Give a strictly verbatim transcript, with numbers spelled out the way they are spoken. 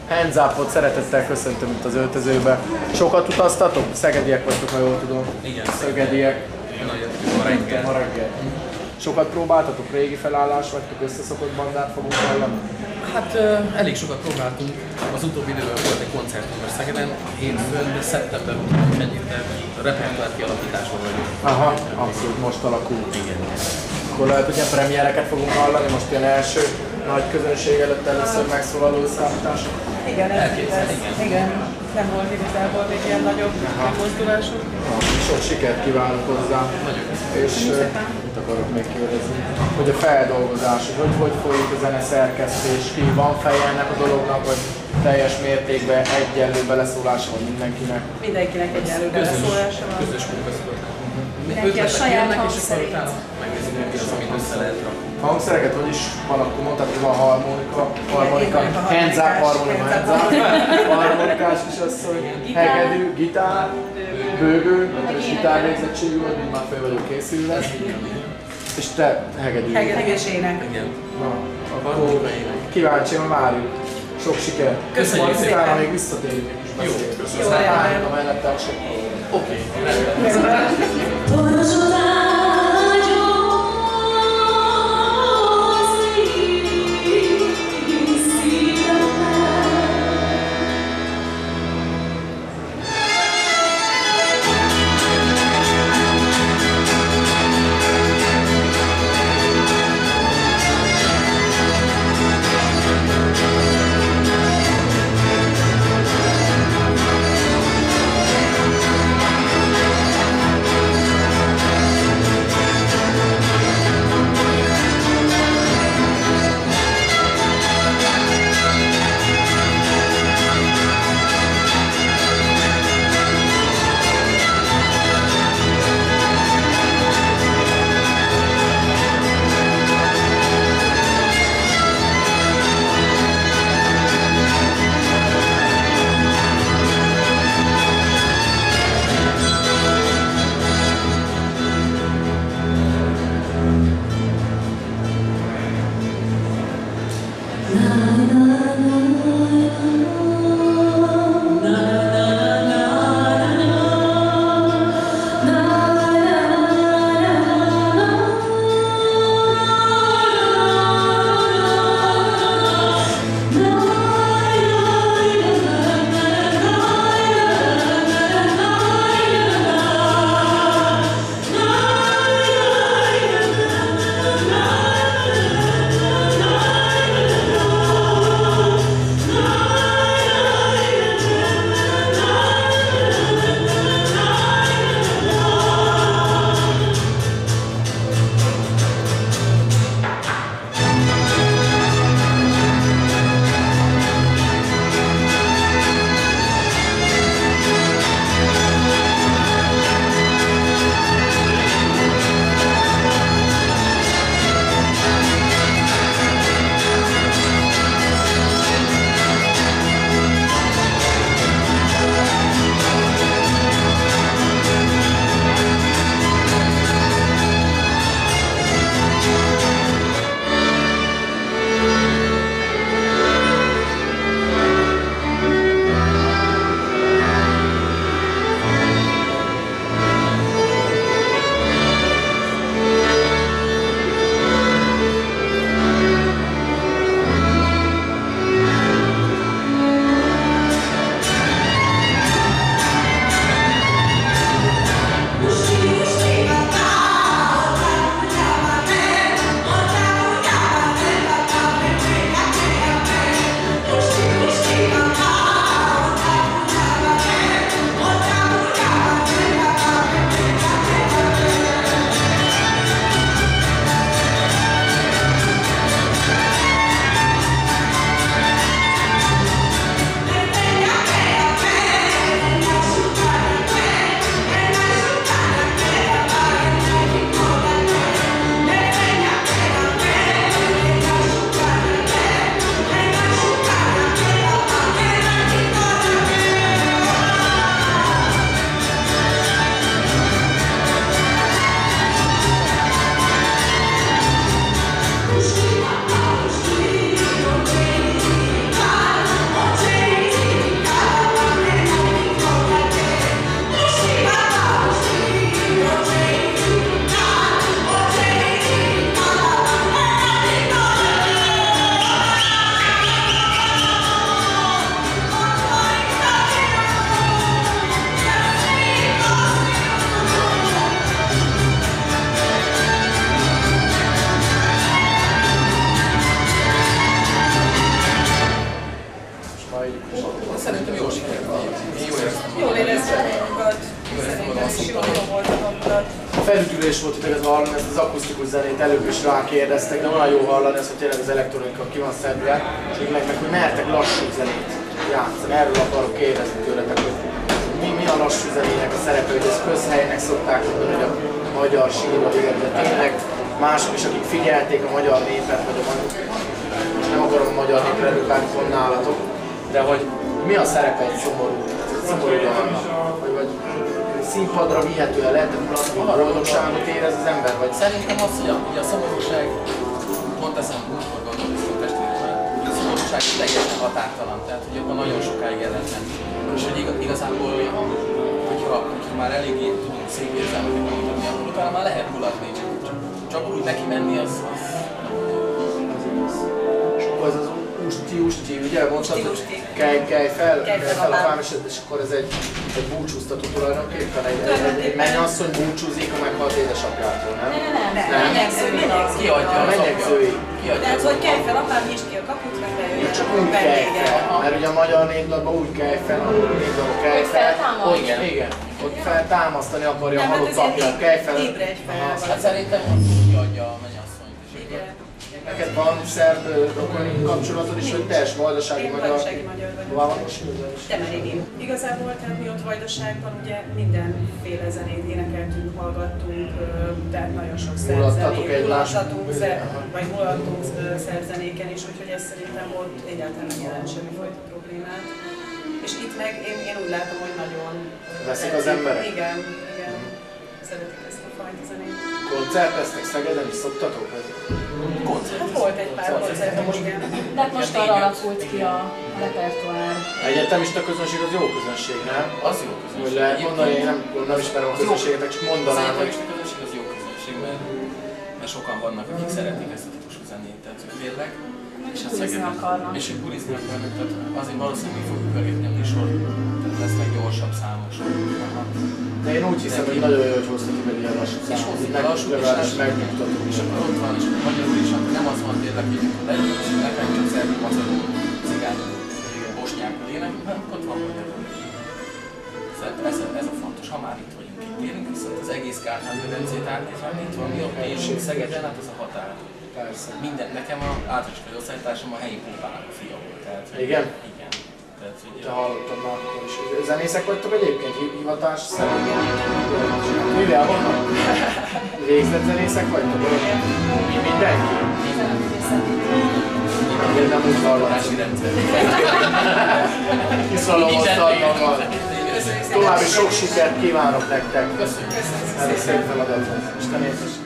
Hands Up-ot szeretettel köszöntöm itt az öltözőbe. Sokat utaztatok? Szegediek vagytok, ha jól tudom. Igen, Szegediek. Ma reggel. Ma reggel. Sokat próbáltatok? Régi felállás vagytok? Összeszokott bandát fogunk hallani? Hát uh, elég sokat próbáltunk. Az utóbbi időben volt egy koncertünk a Szegeden, hétfőn, de szeptember után ennyit, de repertoár kialakításban vagyunk. Aha, abszolút most alakul. Igen. Akkor lehet, hogy ilyen premiereket fogunk hallani, most ilyen első nagy közönség előtt először megszólaló számítások. Igen, ez, Elképzelni, ez, igen. igen, nem volt igazából még ilyen nagyobb mozdulásunk. Sok sikert kívánok hozzá. Nagyon És mit akarok még kérdezni, hogy a feldolgozás, hogy hogy, hogy folyik a zene szerkesztés, ki van feje ennek a dolognak, vagy teljes mértékben egyenlő beleszólása van mindenkinek? Mindenkinek egyenlő beleszólása van. Közös munkaszokott. Mindenki a saját hangszerét. Megnézzük, hogy mi az, amit össze lehet rakni. Hangszereket hogy is van, akkor mondtad, hogy van harmonika, harmonika, Igen, hands up, harmonika, hands hands up. up, harmonikás is az, hogy hegedű, gitár, bőgő, és gitárvégzettségű vagy, mint már fel vagyok készülve. És te hegedű. Hegedűs ének. Igen. Na, akkor kíváncsian várjuk. Sok sikert. Köszönjük Majd szépen. utána még visszatérünk és Jó, beszélünk. köszönöm. Aztán várjuk a mellette sokkal. Oké, rendben. Majd... Szerintem jól sikerült. Jól éreztem magam. Jól éreztem magunkat, szerintem is jó volt a hangulat. Felütülés volt itt ez hallani, ezt az akusztikus zenét előbb is rákérdeztek, de olyan jó hallani ezt, hogy tényleg az elektronika ki van szedve, és még meg, meg hogy mertek lassú zenét játszani. Erről akarok kérdezni tőletek, hogy mi, mi a lassú zenének a szerepe, hogy ezt közhelynek szokták mondani, hogy a magyar sírva végül, de tényleg mások is, akik figyelték a magyar népet, vagy a magyar, most nem akarom a magyar népre előbbenni pont nálatok, de hogy mi a szerepe egy szomorú, szomorú dalnak, vagy, vagy színpadra vihetően lehet, hogy a boldogságot érez az ember, vagy Szerintem az, hogy a, hogy a szomorúság, pont ezen múltkor gondolkoztam testvéremmel, a szomorúság teljesen határtalan, tehát hogy abban nagyon sokáig el lehet menni. És hogy igaz, igazából, hogyha, hogyha már eléggé tudunk szép érzelmeket mutatni, akkor utána már lehet mulatni, csak, csak, csak úgy neki menni, az... az... az az usti, usti, ugye mondtad, hogy kelj, kelj fel, kelj fel a fám, és akkor ez egy, egy búcsúztató tulajdonképpen, egy, egy, egy mennyasszony búcsúzik a meghalt édesapjától, nem? Nem, nem, menyegzői. Kiadja A menyegzői. Tehát, hogy kelj fel, apám, nyisd ki a kaput, meg bejöjjön. Csak úgy kelj fel, mert ugye a magyar népdalban úgy kelj fel, a népdalban kelj fel, ott, igen, igen, ott feltámasztani akarja a halott apját, kelj fel. Ébredj fel. Hát szerintem kiadja a mennyasszonyt. Neked van szerb rokoni kapcsolatod is, hogy teljes vajdasági magyar? Vajdasági magyar vagyok. Temerini. Igazából, tehát mi ott Vajdaságban ugye mindenféle zenét énekeltünk, hallgattunk, tehát nagyon sok szerzenét, mulathatunk, vagy mulattunk szerzenéken is, úgyhogy ez szerintem ott egyáltalán nem jelent semmifajta problémát. És itt meg én, én úgy látom, hogy nagyon... Veszik az emberek? Igen, igen. Szeretik ezt a fajta zenét. Koncerteztek Szegeden is szoktatok? Koncert. Hát volt egy pár koncertem, igen. De hát most arra alakult ki a repertoár. Egyetemista közönség az jó közönség, nem? Az jó közönség. Hogy lehet mondani, én nem, nem ismerem a közönséget, csak mondanám, hogy... Az közönség az jó közönség, mert, mert sokan vannak, akik szeretik ezt a típusú zenét, tehát hogy tényleg. És hát bulizni akarnak. És hogy bulizni akarnak, tehát azért valószínűleg mi fogjuk pörgetni a műsor, tehát lesznek gyorsabb számos. De én úgy hiszem, hogy nagyon jó, hogy hoztak egy ilyen lassú számot, hogy legalábbis megnyugtatunk. És akkor ott van, és magyarul is, akkor nem az van tényleg, hogy leülünk, és nekem csak szerbi, magyarul, cigányul, bosnyákul ének, hanem ott van magyarul. Szerintem ez, ez a fontos, ha már itt vagyunk, itt érünk, viszont az egész Kárpát-medencét átnézve, itt van, mi ott élünk Szegeden, hát az a határ. Persze. Minden, nekem a általános osztálytársam a helyi pópának a fia volt. Tehát, Igen? Igen. Tehát, hogy te hallottam már akkor is. Zenészek vagytok egyébként? Hivatás szerint? Mivel vannak? Végzett zenészek vagytok? Mi mindenki? Én nem úgy hallotási rendszer. Kiszalomoztad magad. További sok sikert kívánok nektek. Köszönjük. Ez a szép feladat. Isten értes.